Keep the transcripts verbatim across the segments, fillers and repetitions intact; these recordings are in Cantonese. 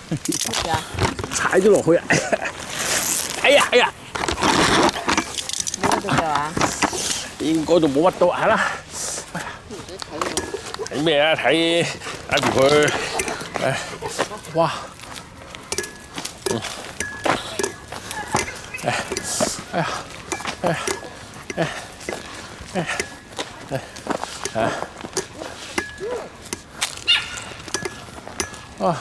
踩咗落去啊！哎呀哎呀！ 冇乜到嘅話， 應該就冇乜到，係啦。 唔使睇喎。 睇咩啊？睇睇住佢，誒，哇！嗯，誒，哎呀，哎呀，誒，誒，誒，誒，啊！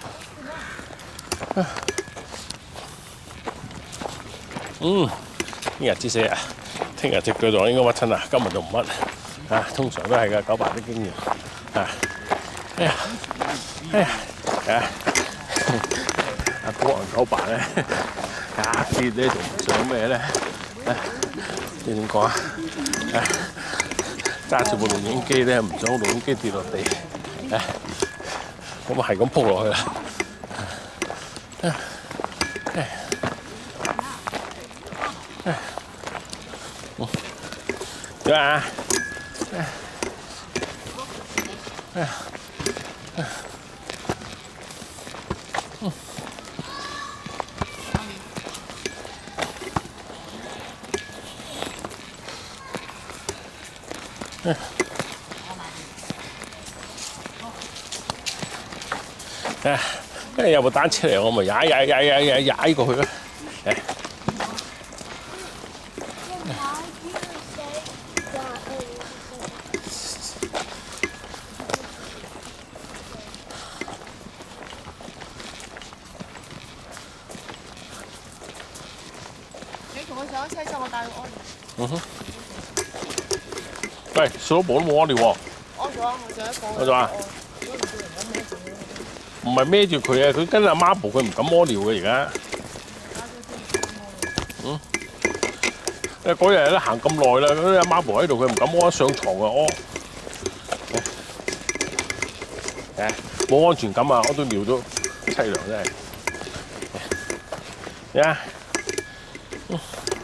嗯，呢日之死啊，聽日隻腳就應該屈親啦，今日就唔屈啊。通常都係嘅，九八啲經驗啊。哎呀，哎呀，啊！阿波人九八咧，一跌咧仲唔想咩咧？啊，你點講啊？啊，揸住部錄影機咧，唔想錄影機跌落地，啊，咁啊係咁撲落去啦。啊，哎。 點啊？哎呀！嗯。哎。哎，哎有部單車嚟，我咪踩踩踩踩踩踩過去啦。誒。 上車之後，我帶佢屙尿。 嗯哼。喂，小老婆都冇屙尿喎。 屙咗，我上一課。 屙咗啊？唔係孭住佢啊！佢跟阿媽步，佢唔敢屙尿嘅而家。嗯。因為嗰日咧行咁耐啦，嗰啲阿媽步喺度，佢唔敢屙，上床啊屙。誒，冇安全感啊！屙到尿都凄涼真係。呀！嗯。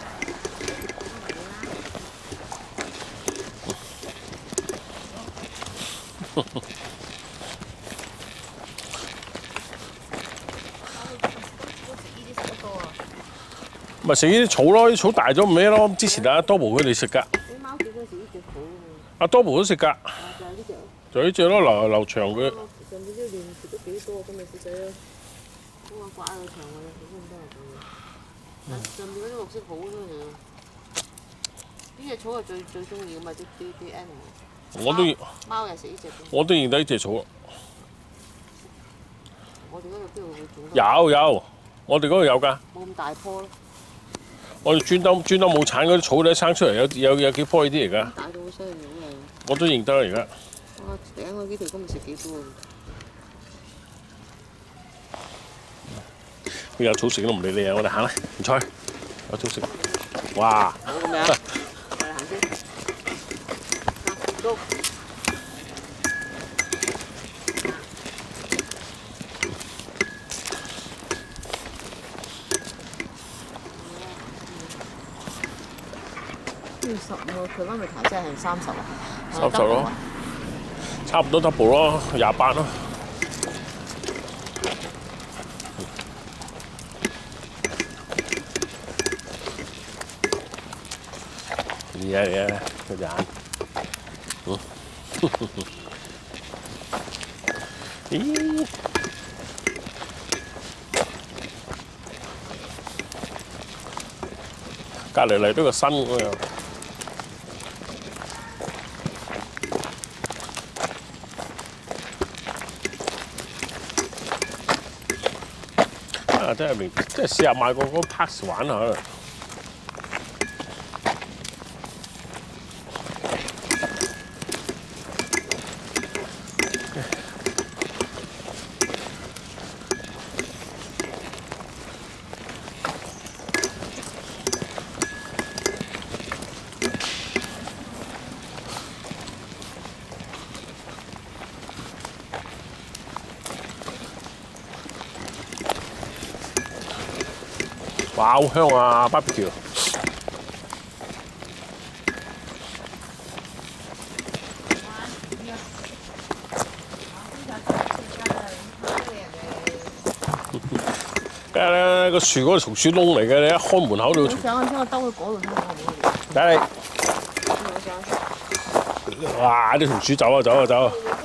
咪食呢啲草咯，啲草大咗唔咩咯。之前阿多寶佢哋食㗎。 你貓叫嗰時呢隻草啊嘛。 阿多寶都食㗎。 就係呢隻。 就呢隻咯，留留長佢。 上次啲亂食得幾多，今日食仔咯。幫我刮下個牆啊，幾咁多人咁。上面嗰啲綠色好多嘢。呢隻草係最最中意㗎嘛，啲啲啲 animal。我都要。貓又食呢隻。我都認得呢隻草。我哋嗰度邊度會種得？有有，我哋嗰度有㗎。冇咁大棵咯。 我哋專登專登冇鏟嗰啲草咧，生出嚟有有有幾棵呢啲嚟㗎。大到好犀利好靚。我都認得啦而家。哇！頂我呢條今日食幾多啊？邊有草食都唔理你啊！我哋行啦，唔睬。有草食。哇！好咁樣。我哋行先。Go。 十個 kilometre 即係三十啊！三十咯，差唔多 double 咯，廿八咯。嚟啊嚟啊，個眼，嗯，咦？隔離嚟到個新嗰樣。 啊！真係明，真係試下買個嗰 pass 玩下。哇！好香啊 ，barbecue。 梗係啦，個樹嗰度松鼠窿嚟嘅，你一開門口就你上去將個兜去嗰度睇下好唔好？ 睇你。 我上去。 哇！啲松鼠走啊走啊走啊！